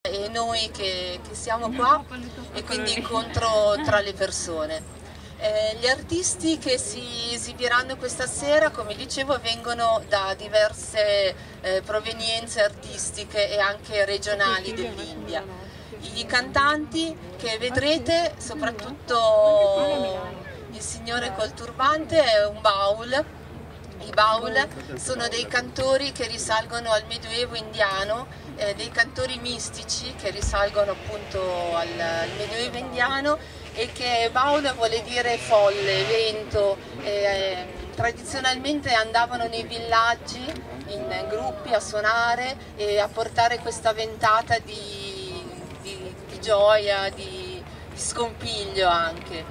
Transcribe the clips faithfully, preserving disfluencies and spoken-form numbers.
e noi che, che siamo qua, e quindi incontro tra le persone. Eh, gli artisti che si esibiranno questa sera, come dicevo, vengono da diverse eh, provenienze artistiche e anche regionali dell'India. I cantanti che vedrete, soprattutto il signore col turbante, è un baul. I baul sono dei cantori che risalgono al Medioevo indiano, eh, dei cantori mistici che risalgono appunto al, al Medioevo indiano, e che baul vuole dire folle, vento. Eh, tradizionalmente andavano nei villaggi in gruppi a suonare e a portare questa ventata di, di, di gioia, di, di scompiglio anche.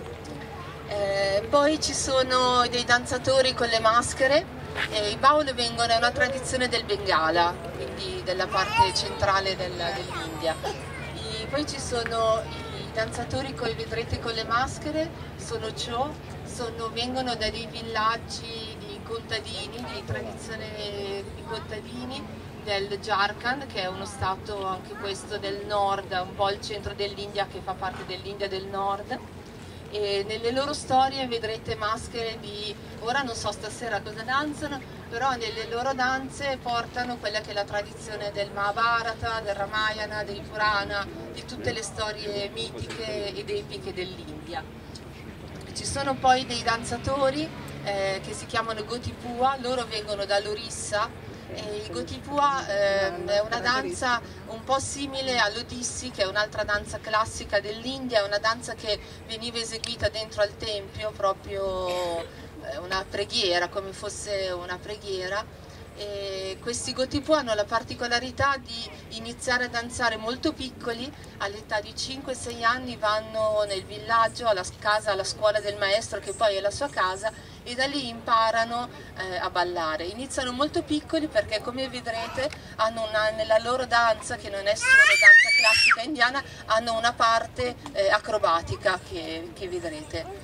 Eh, poi ci sono dei danzatori con le maschere. Eh, I baul vengono da una tradizione del Bengala, quindi della parte centrale del, dell'India. Poi ci sono i danzatori che vedrete con le maschere, sono ciò, sono, vengono da dei villaggi di contadini, di tradizione di contadini del Jharkhand, che è uno stato anche questo del nord, un po' il centro dell'India, che fa parte dell'India del nord. E nelle loro storie vedrete maschere di, ora non so stasera cosa danzano, però nelle loro danze portano quella che è la tradizione del Mahabharata, del Ramayana, dei Purana, di tutte le storie mitiche ed epiche dell'India. Ci sono poi dei danzatori eh, che si chiamano Gotipua, loro vengono dall'Orissa. E il Gotipua eh, è una danza un po' simile all'Odissi, che è un'altra danza classica dell'India, è una danza che veniva eseguita dentro al tempio, proprio eh, una preghiera, come fosse una preghiera. E questi Gotipua hanno la particolarità di iniziare a danzare molto piccoli, all'età di cinque sei anni vanno nel villaggio, alla casa, alla scuola del maestro, che poi è la sua casa, e da lì imparano eh, a ballare. Iniziano molto piccoli perché, come vedrete, hanno una, nella loro danza, che non è solo danza classica indiana, hanno una parte eh, acrobatica che, che vedrete.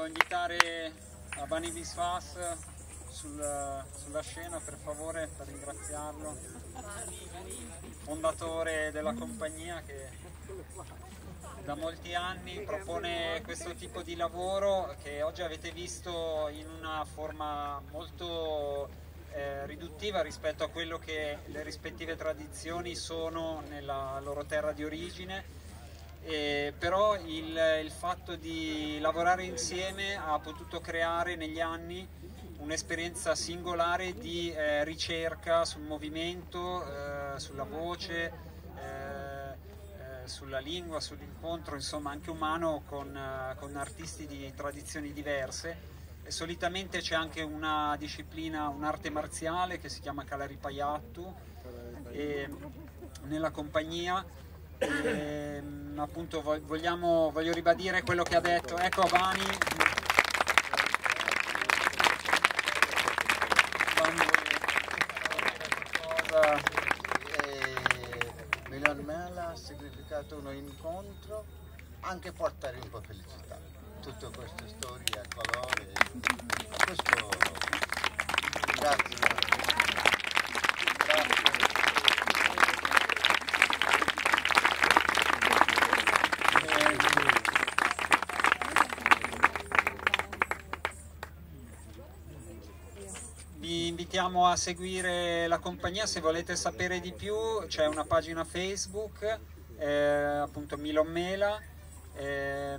Voglio invitare Abani Biswas sul, sulla scena, per favore, per ringraziarlo, fondatore della compagnia che da molti anni propone questo tipo di lavoro che oggi avete visto in una forma molto eh, riduttiva rispetto a quello che le rispettive tradizioni sono nella loro terra di origine. Eh, però il, il fatto di lavorare insieme ha potuto creare negli anni un'esperienza singolare di eh, ricerca sul movimento, eh, sulla voce, eh, eh, sulla lingua, sull'incontro, insomma anche umano con, eh, con artisti di tradizioni diverse. E solitamente c'è anche una disciplina, un'arte marziale che si chiama Kalaripayattu e, nella compagnia. E, appunto vogliamo, voglio ribadire quello che ha detto, ecco Abani. Milan Mela ha significato un incontro, anche portare un po' felicità, tutta questa storia, colore, questo, grazie. Grazie. Vi invitiamo a seguire la compagnia se volete sapere di più, c'è una pagina Facebook, eh, appunto Milan Mela, eh,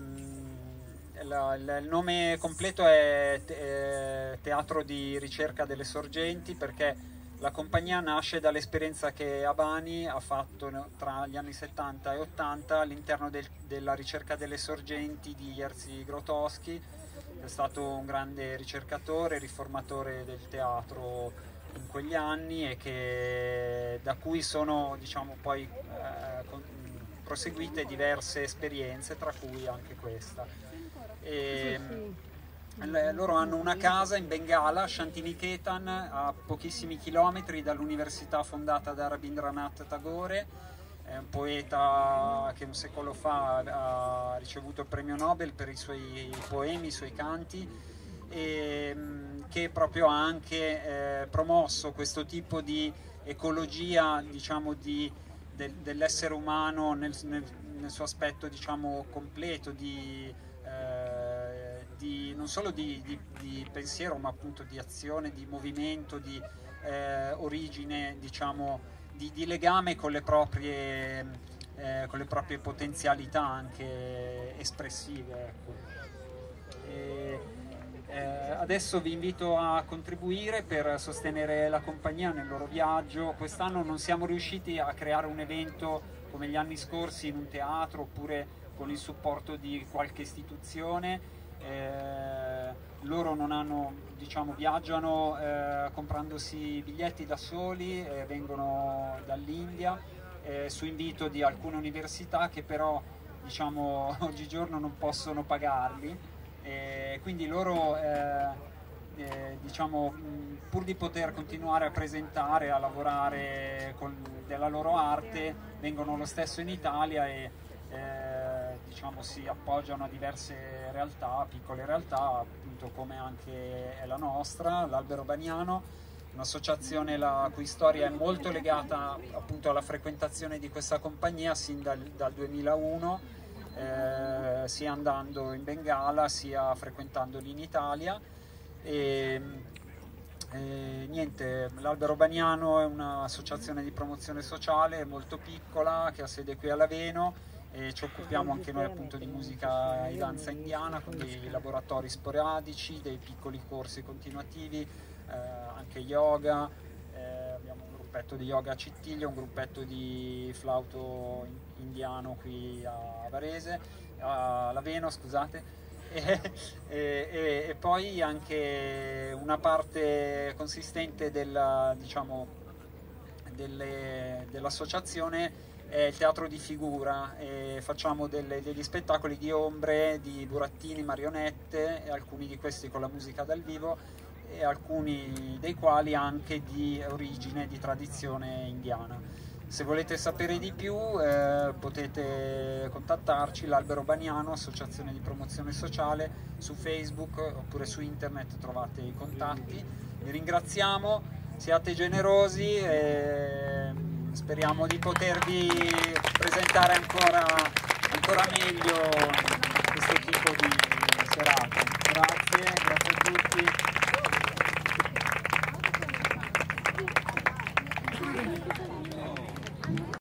la, la, il nome completo è te, Teatro di Ricerca delle Sorgenti, perché la compagnia nasce dall'esperienza che Abani ha fatto tra gli anni settanta e ottanta all'interno del, della ricerca delle sorgenti di Jerzy Grotowski. È stato un grande ricercatore, riformatore del teatro in quegli anni e che, da cui sono, diciamo, poi eh, proseguite diverse esperienze, tra cui anche questa. E, loro hanno una casa in Bengala, Shantiniketan, a pochissimi chilometri dall'università fondata da Rabindranath Tagore. È un poeta che un secolo fa ha ricevuto il premio Nobel per i suoi poemi, i suoi canti, e che proprio ha anche eh, promosso questo tipo di ecologia, diciamo, di, del, dell'essere umano nel, nel, nel suo aspetto, diciamo, completo, di, eh, di, non solo di, di, di pensiero, ma appunto di azione, di movimento, di eh, origine, diciamo, Di, di legame con le proprie, eh, con le proprie potenzialità anche espressive, ecco. E, eh, adesso vi invito a contribuire per sostenere la compagnia nel loro viaggio. Quest'anno non siamo riusciti a creare un evento come gli anni scorsi in un teatro oppure con il supporto di qualche istituzione. Eh, loro non hanno, diciamo, viaggiano eh, comprandosi biglietti da soli, eh, vengono dall'India eh, su invito di alcune università che però, diciamo, oggigiorno non possono pagarli, eh, quindi loro eh, eh, diciamo, pur di poter continuare a presentare, a lavorare con della loro arte, vengono lo stesso in Italia e eh, diciamo, si appoggiano a diverse realtà, piccole realtà, appunto come anche è la nostra, l'Albero Baniano, un'associazione la cui storia è molto legata appunto alla frequentazione di questa compagnia sin dal, dal duemilauno, eh, sia andando in Bengala sia frequentandoli in Italia. E, e niente, l'Albero Baniano è un'associazione di promozione sociale molto piccola che ha sede qui a Laveno. E ci occupiamo anche noi appunto di musica e danza indiana con dei laboratori sporadici, dei piccoli corsi continuativi, eh, anche yoga, eh, abbiamo un gruppetto di yoga a Cittiglio, un gruppetto di flauto indiano qui a Varese, a Laveno, scusate, e, e, e poi anche una parte consistente della, diciamo, delle, dell'associazione è il teatro di figura, e facciamo delle, degli spettacoli di ombre, di burattini, marionette, e alcuni di questi con la musica dal vivo e alcuni dei quali anche di origine, di tradizione indiana. Se volete sapere di più eh, potete contattarci, l'Albero Baniano, associazione di promozione sociale, su Facebook oppure su internet trovate i contatti. Vi ringraziamo, siate generosi e speriamo di potervi presentare ancora, ancora meglio questo tipo di serate.